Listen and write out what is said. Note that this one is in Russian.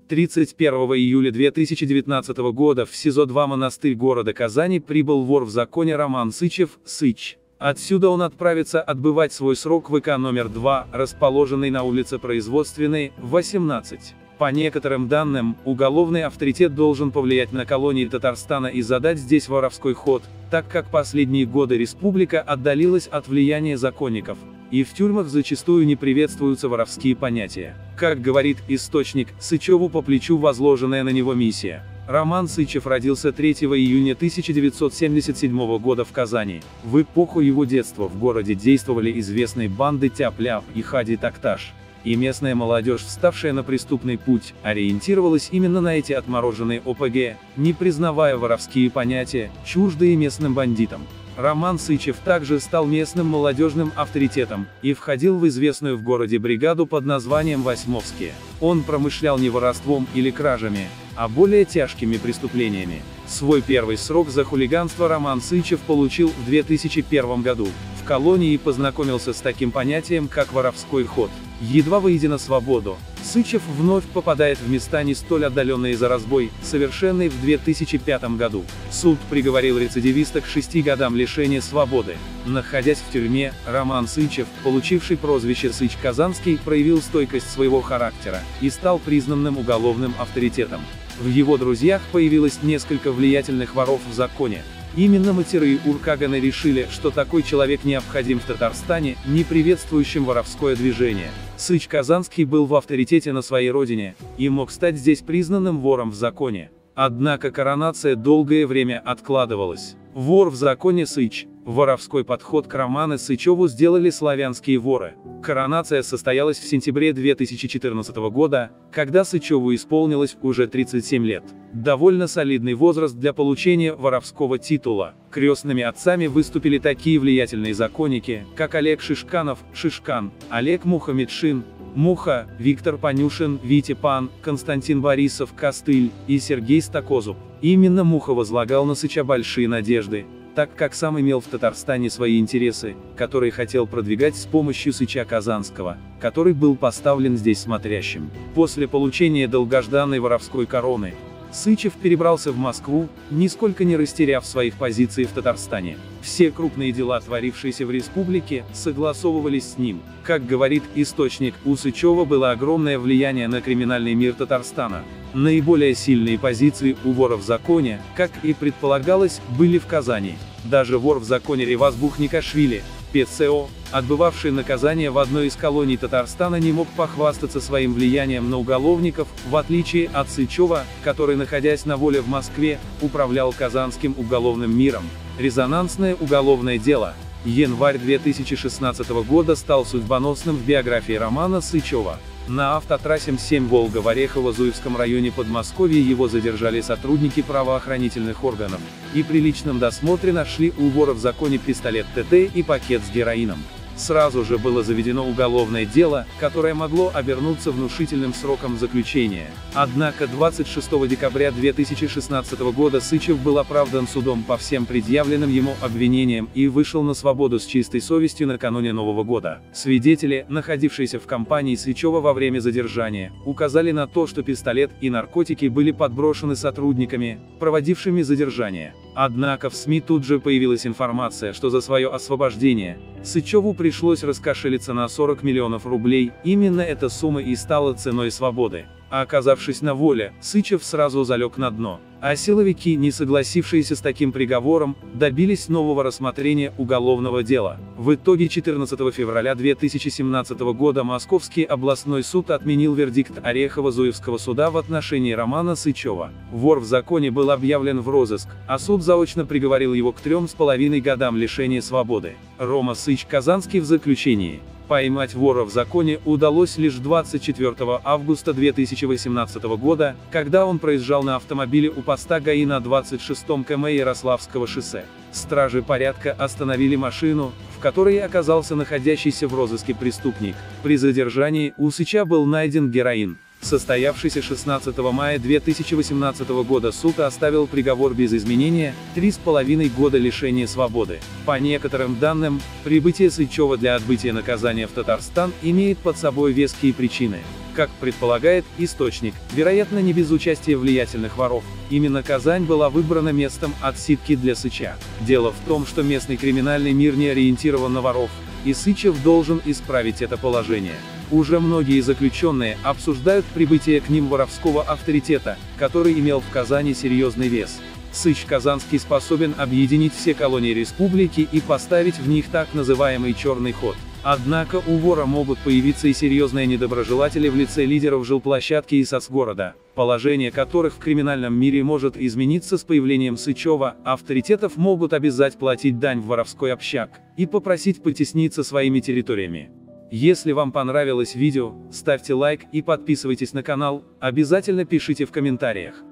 31 июля 2019 года в СИЗО-2 монастырь города Казани прибыл вор в законе Роман Сычев, Сыч. Отсюда он отправится отбывать свой срок в ИК номер 2, расположенный на улице Производственной, 18. По некоторым данным, уголовный авторитет должен повлиять на колонии Татарстана и задать здесь воровской ход, так как последние годы республика отдалилась от влияния законников, и в тюрьмах зачастую не приветствуются воровские понятия. Как говорит источник, Сычеву по плечу возложенная на него миссия. Роман Сычев родился 3 июня 1977 года в Казани. В эпоху его детства в городе действовали известные банды Тяп-Ляп и Хади Такташ. И местная молодежь, вставшая на преступный путь, ориентировалась именно на эти отмороженные ОПГ, не признавая воровские понятия, чуждые местным бандитам. Роман Сычев также стал местным молодежным авторитетом, и входил в известную в городе бригаду под названием «Восьмовские». Он промышлял не воровством или кражами, а более тяжкими преступлениями. Свой первый срок за хулиганство Роман Сычев получил в 2001 году. В колонии познакомился с таким понятием, как воровской ход. Едва выйдя на свободу, Сычев вновь попадает в места не столь отдаленные за разбой, совершенный в 2005 году. Суд приговорил рецидивиста к 6 годам лишения свободы. Находясь в тюрьме, Роман Сычев, получивший прозвище Сыч Казанский, проявил стойкость своего характера и стал признанным уголовным авторитетом. В его друзьях появилось несколько влиятельных воров в законе. Именно матерые Уркаганы решили, что такой человек необходим в Татарстане, не приветствующем воровское движение. Сыч Казанский был в авторитете на своей родине, и мог стать здесь признанным вором в законе. Однако коронация долгое время откладывалась. Вор в законе Сыч. Воровской подход к Роману Сычеву сделали славянские воры. Коронация состоялась в сентябре 2014 года, когда Сычеву исполнилось уже 37 лет. Довольно солидный возраст для получения воровского титула. Крестными отцами выступили такие влиятельные законники, как Олег Шишканов, Шишкан, Олег Мухамедшин, Муха, Виктор Панюшин, Витя Пан, Константин Борисов, Костыль и Сергей Стакозуб. Именно Муха возлагал на Сыча большие надежды, так как сам имел в Татарстане свои интересы, которые хотел продвигать с помощью Сыча Казанского, который был поставлен здесь смотрящим. После получения долгожданной воровской короны, Сычев перебрался в Москву, нисколько не растеряв своих позиций в Татарстане. Все крупные дела, творившиеся в республике, согласовывались с ним. Как говорит источник, у Сычева было огромное влияние на криминальный мир Татарстана. Наиболее сильные позиции у вора в законе, как и предполагалось, были в Казани. Даже вор в законе Реваз Бухникашвили, ПЦО, отбывавший наказание в одной из колоний Татарстана, не мог похвастаться своим влиянием на уголовников, в отличие от Сычева, который, находясь на воле в Москве, управлял казанским уголовным миром. Резонансное уголовное дело. Январь 2016 года стал судьбоносным в биографии Романа Сычева. На автотрассе М7 Волга в Орехово-Зуевском районе Подмосковья его задержали сотрудники правоохранительных органов, и при личном досмотре нашли у вора в законе пистолет ТТ и пакет с героином. Сразу же было заведено уголовное дело, которое могло обернуться внушительным сроком заключения. Однако 26 декабря 2016 года Сычев был оправдан судом по всем предъявленным ему обвинениям и вышел на свободу с чистой совестью накануне Нового года. Свидетели, находившиеся в компании Сычева во время задержания, указали на то, что пистолет и наркотики были подброшены сотрудниками, проводившими задержание. Однако в СМИ тут же появилась информация, что за свое освобождение Сычеву пришлось раскошелиться на 40 миллионов рублей, именно эта сумма и стала ценой свободы. А оказавшись на воле, Сычев сразу залег на дно. А силовики, не согласившиеся с таким приговором, добились нового рассмотрения уголовного дела. В итоге 14 февраля 2017 года Московский областной суд отменил вердикт Орехово-Зуевского суда в отношении Романа Сычева. Вор в законе был объявлен в розыск, а суд заочно приговорил его к 3,5 годам лишения свободы. Рома Сыч Казанский в заключении. Поймать вора в законе удалось лишь 24 августа 2018 года, когда он проезжал на автомобиле у поста ГАИ на 26 км Ярославского шоссе. Стражи порядка остановили машину, в которой оказался находящийся в розыске преступник. При задержании у Сыча был найден героин. Состоявшийся 16 мая 2018 года суд оставил приговор без изменения – 3,5 года лишения свободы. По некоторым данным, прибытие Сычева для отбытия наказания в Татарстан имеет под собой веские причины. Как предполагает источник, вероятно, не без участия влиятельных воров, именно Казань была выбрана местом отсидки для Сыча. Дело в том, что местный криминальный мир не ориентирован на воров, и Сычев должен исправить это положение. Уже многие заключенные обсуждают прибытие к ним воровского авторитета, который имел в Казани серьезный вес. Сыч Казанский способен объединить все колонии республики и поставить в них так называемый черный ход. Однако у вора могут появиться и серьезные недоброжелатели в лице лидеров жилплощадки и соцгорода, положение которых в криминальном мире может измениться с появлением Сычева. Авторитетов могут обязать платить дань в воровской общак и попросить потесниться своими территориями. Если вам понравилось видео, ставьте лайк и подписывайтесь на канал, обязательно пишите в комментариях.